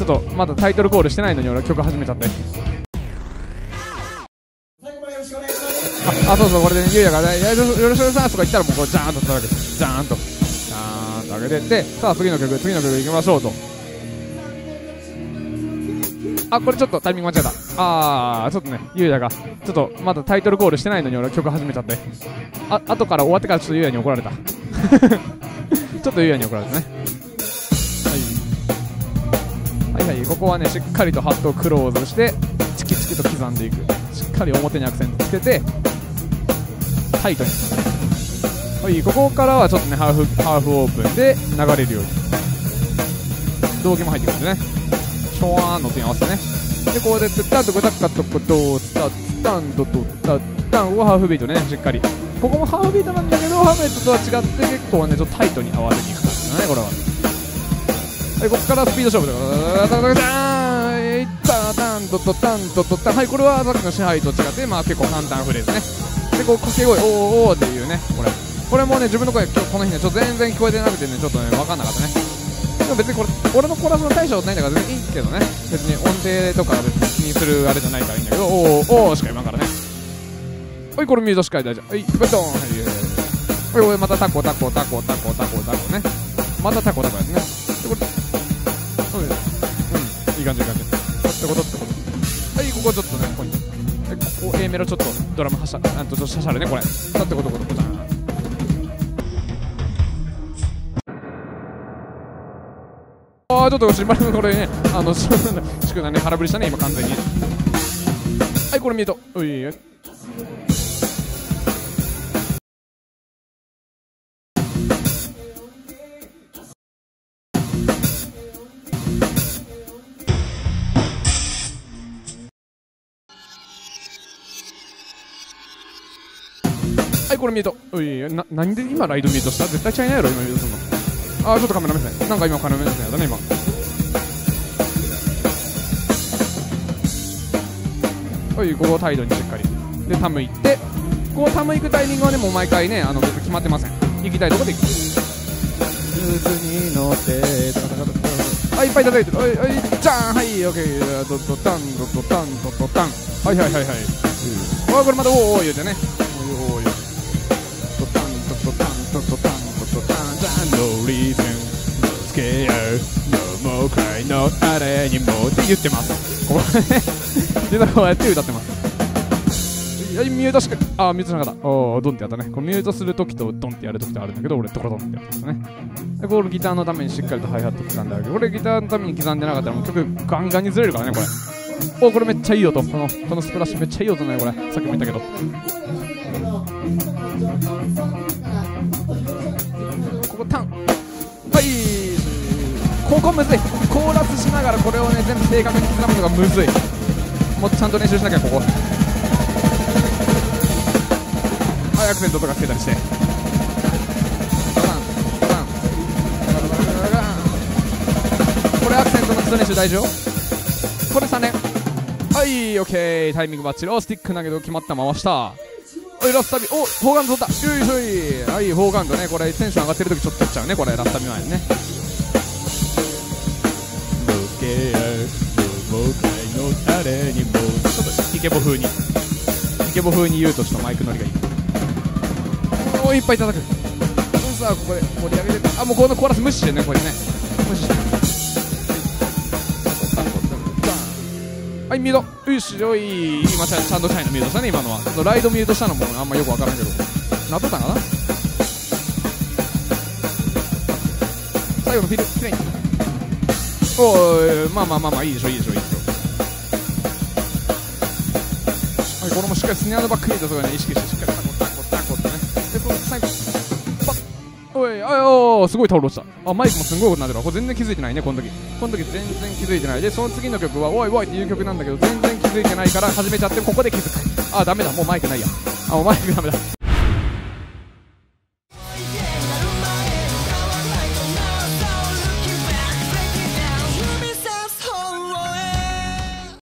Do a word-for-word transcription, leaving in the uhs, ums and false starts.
ょっとまだタイトルコールしてないのに俺曲始めちゃって。あ、あ、そうそう、これでね、ゆうやがね、よろしくお願いしますとか言ったらもうこう、ジャーンと叩けて、ジャーンと、ジャーンと上げてって、さあ次の曲、次の曲行きましょうと。あ、これちょっとタイミング間違えた。あー、ちょっとね、ゆうやが、ちょっとまだタイトルコールしてないのに俺曲始めちゃって。あ、後から終わってからちょっとゆうやに怒られた。ちょっとゆうやに怒られたね。はい。はいはい、ここはね、しっかりとハットをクローズして、チキチキと刻んでいく。しっかり表にアクセントつけて、タイトに。はい、ここからはちょっとね、ハーフ、ハーフオープンで流れるように。道着も入ってくるんでね。ショワーンの音に合わせてね。で、ここで、ツッタンとコタッカとコトツタツタンとトタツタン。ここハーフビートね、しっかり。ここもハーフビートなんだけど、ハメットとは違って結構ね、ちょっとタイトに合わせにいく感じだね、これは。はい、ここからスピード勝負で、ダダダダーン、いったタンとトタンとトタン。はい、これはさっきの支配と違って、まあ結構簡単フレーズね。で、こう掛け声、おーおーっていうね、これ。これもね、自分の声、今日この日ね、ちょっと全然聞こえてなくてね、ちょっとね、わかんなかったね。でも別にこれ、俺のコーラスの大したことないんだから全然いいけどね。別に音程とか別に気にするあれじゃないからいいんだけど、おーおーしか言わんからね。はい、これミュートしっかり大丈夫。はい、バトン。はい、はい、これまたタコタコタコタコタコタコね。またタコタコやつね。で、これ、うん、うん、いい感じいい感じ。ってことってこと。はい、ここちょっとね、ポイント。はい、ここ A メロちょっとドラムはしゃ、あとちょっとシャシャルね、これ。さってことことこと。あー、ちょっとシンバルこれね、あの、しくなね、空振りしたね、今完全に。はい、これミュート。うい。はい、これミュート。うい。な、なんで今ライドミュートした？絶対ちゃいないやろ、今ミュートするの。あー、ちょっとカメラ目線。なんか今カメラ目線やったね、今。はい、ここをタイドにしっかり。で、タム行って、こうタム行くタイミングはね、もう毎回ね、あの、別に決まってません。行きたいとこで行く。渦に乗って、はい、いっぱい叩いてる。はい、はい、じゃーん、はい、オッケー。ドドタン、ドドタン、ドドタン。はいはいはいはい。あー、これまた、おーおー言うてね。おーおー言うて。ドタン、ドドタン、ドドタン、ドドタン、じゃん、no reason, no scare, no more cry, no あれにもって言ってます。こうね。実はこうやって歌ってます。はい、ミュートしか、あー、ミュートしなかった。おー、ドンってやったね。これミュートするときとドンってやるときとあるんだけど、俺、ドコドンってやってますね。で、これギターのためにしっかりとハイハット刻んであるけど、これギターのために刻んでなかったらもう曲ガンガンにずれるからね、これ。おー、これめっちゃいい音。この、このスプラッシュめっちゃいい音ね、これ。さっきも言ったけど。ここタン。はい。ここむずい。コーラスしながらこれをね、全部正確に刻むのがむずい。もうちゃんと練習しなきゃ、ここ。はい、アクセントとかつけたりして。これアクセントの基礎練習大丈夫？これさんねん。はい、オッケー。タイミングバッチリ。お、スティック投げと決まった。回した。はい、ラスタビ。お、フォーガンド取った。よいしょい。はい、フォーガンドね。これテンション上がってるときちょっと取っちゃうね。これラスタビ前にね。ちょっとイケボ風に。イケボ風に言うとちょっとマイク乗りがいい。おー、いっぱい叩く。さあ、ここで盛り上げて。あ、もうこのコーラス無視してね、これね。無視して。はい、ミュート。よし、おい。今ちゃんとチャイのミュートしたね、今のは。ライドミュートしたのもあんまよくわからんけど。なっとったかな。最後のフィル、きれいに。おーい、まあまあまあまあ、いいでしょ、いいでしょ、いいでしょ。はい、これもしっかりスネアのバックミートとかね、意識してしっかりタコタコタコってね。で、その最後、パッ。おい、あおー、すごい倒れ落ちた。あ、マイクもすごいことになってるわ。これ全然気づいてないね、この時。この時全然気づいてない。で、その次の曲は、おいおいっていう曲なんだけど、全然気づいてないから始めちゃって、ここで気づく。あ、ダメだ、もうマイクないや。あ、もうマイクダメだ。